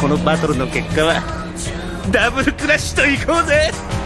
このバトルの結果はダブルクラッシュといこうぜ。